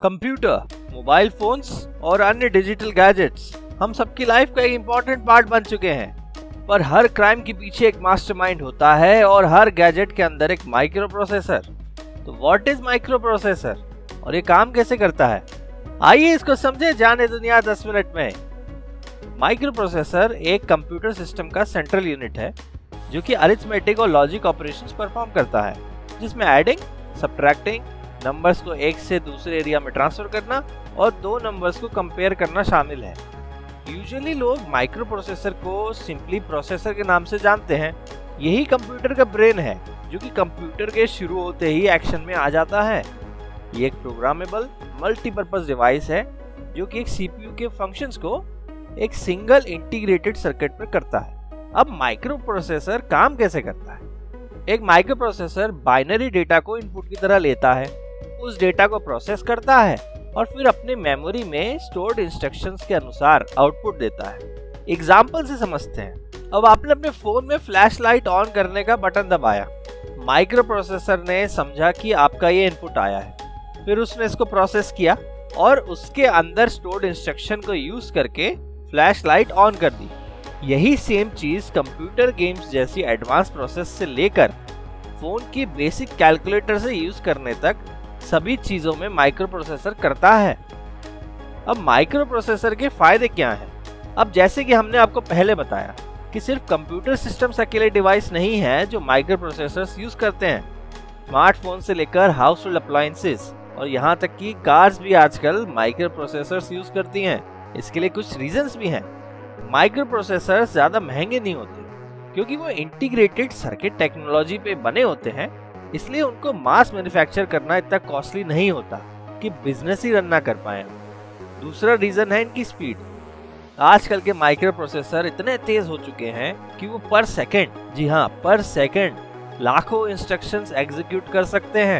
Computer, mobile phones और अन्य digital gadgets हम सबकी लाइफ का एक इम्पोर्टेंट पार्ट बन चुके हैं। पर हर क्राइम के पीछे एक मास्टरमाइंड होता है और हर गैजेट के अंदर एक माइक्रो प्रोसेसर। तो व्हाट इज माइक्रो प्रोसेसर और ये काम कैसे करता है? आइए इसको समझे जाने दुनिया 10 मिनट में। माइक्रो प्रोसेसर एक कंप्यूटर सिस्टम का सेंट्रल यूनिट है जो कि अरिथमेटिक और लॉजिक ऑपरेशंस परफॉर्म करता है, जिसमें एडिंग, सब्ट्रैक्टिंग, नंबर्स को एक से दूसरे एरिया में ट्रांसफर करना और दो नंबर्स को कंपेयर करना शामिल है। यूजुअली लोग माइक्रो प्रोसेसर को सिंपली प्रोसेसर के नाम से जानते हैं। यही कंप्यूटर का ब्रेन है जो कि कंप्यूटर के शुरू होते ही एक्शन में आ जाता है। ये एक प्रोग्रामेबल मल्टीपर्पज डिवाइस है जो कि एक सीपीयू के फंक्शंस को एक सिंगल इंटीग्रेटेड सर्किट पर करता है। अब माइक्रो प्रोसेसर काम कैसे करता है? एक माइक्रो प्रोसेसर बाइनरी डेटा को इनपुट की तरह लेता है, उस डेटा को प्रोसेस करता है और फिर अपने मेमोरी में स्टोर्ड इंस्ट्रक्शंस के अनुसार आउटपुट देता है। एग्जांपल से समझते हैं। अब आपने अपने फोन में फ्लैश लाइट ऑन करने का बटन दबाया। माइक्रो प्रोसेसर ने समझा कि आपका ये इनपुट आया है, फिर उसने इसको प्रोसेस किया और उसके अंदर स्टोर्ड इंस्ट्रक्शन को यूज करके फ्लैश लाइट ऑन कर दी। यही सेम चीज कंप्यूटर गेम्स जैसी एडवांस प्रोसेस से लेकर फोन की बेसिक कैलकुलेटर से यूज करने तक सभी चीजों में माइक्रो प्रोसेसर करता है। अब माइक्रो प्रोसेसर के फायदे क्या हैं? अब जैसे कि हमने आपको पहले बताया कि सिर्फ कंप्यूटर सिस्टम्स अकेले डिवाइस नहीं है जो माइक्रो प्रोसेसर्स यूज करते हैं। स्मार्टफोन से लेकर हाउस होल्ड अप्लायंसेस और यहाँ तक कि कार्स भी आजकल माइक्रो प्रोसेसर्स यूज करती हैं। इसके लिए कुछ रीजंस भी हैं। माइक्रो प्रोसेसर्स ज्यादा महंगे नहीं होते क्योंकि वो इंटीग्रेटेड सर्किट टेक्नोलॉजी पे बने होते हैं, इसलिए उनको मास मैन्युफैक्चर करना इतना कॉस्टली नहीं होता कि बिजनेस ही रन ना कर पाए। दूसरा रीजन है इनकी स्पीड। आजकल के माइक्रो प्रोसेसर इतने तेज हो चुके हैं कि वो पर सेकंड, जी हाँ पर सेकंड, लाखों इंस्ट्रक्शंस एग्जीक्यूट कर सकते हैं।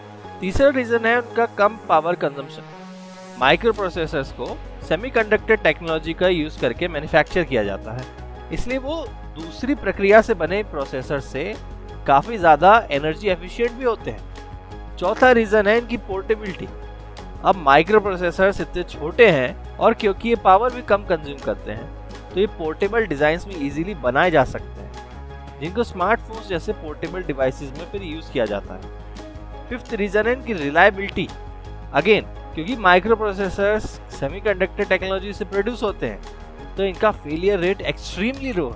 तीसरा रीजन है उनका कम पावर कंजम्पशन। माइक्रो प्रोसेसर्स को सेमीकंडक्टर टेक्नोलॉजी का यूज करके मैन्युफैक्चर किया जाता है, इसलिए वो दूसरी प्रक्रिया से बने प्रोसेसर से काफी ज्यादा एनर्जी एफिशिएंट भी होते हैं। चौथा रीजन है इनकी पोर्टेबिलिटी। अब माइक्रो प्रोसेसर्स इतने छोटे हैं और क्योंकि ये पावर भी कम कंज्यूम करते हैं तो ये पोर्टेबल डिजाइन्स में इजीली बनाए जा सकते हैं, जिनको स्मार्टफोन्स जैसे पोर्टेबल डिवाइसेस में फिर यूज किया जाता है। फिफ्थ रीजन है इनकी रिलायबिलिटी। अगेन क्योंकि माइक्रो प्रोसेसर्स सेमीकंडक्टर टेक्नोलॉजी से प्रोड्यूस होते हैं तो इनका फेलियर रेट एक्सट्रीमली लो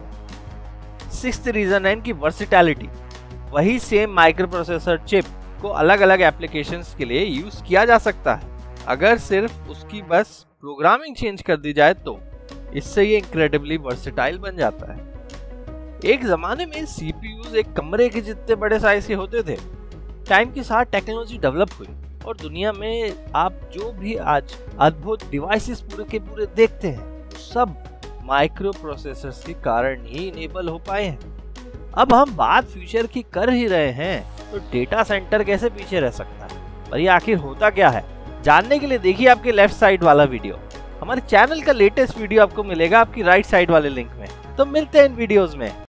है। सिक्स्थ रीजन है इनकी वर्सिटैलिटी। वही सेम माइक्रो प्रोसेसर चिप को अलग अलग एप्लीकेशंस के लिए यूज किया जा सकता है अगर सिर्फ उसकी बस प्रोग्रामिंग चेंज कर दी जाए तो। इससे ये इनक्रेडिबली वर्सेटाइल बन जाता है। एक जमाने में सीपीयूज एक कमरे के जितने बड़े साइज के होते थे। टाइम के साथ टेक्नोलॉजी डेवलप हुई और दुनिया में आप जो भी आज अद्भुत डिवाइसेस पूरे के पूरे देखते हैं सब माइक्रो प्रोसेसर्स के कारण ही इनेबल हो पाए हैं। अब हम बात फ्यूचर की कर ही रहे हैं तो डेटा सेंटर कैसे पीछे रह सकता है और ये आखिर होता क्या है? जानने के लिए देखिए आपके लेफ्ट साइड वाला वीडियो। हमारे चैनल का लेटेस्ट वीडियो आपको मिलेगा आपकी राइट साइड वाले लिंक में। तो मिलते हैं इन वीडियोस में।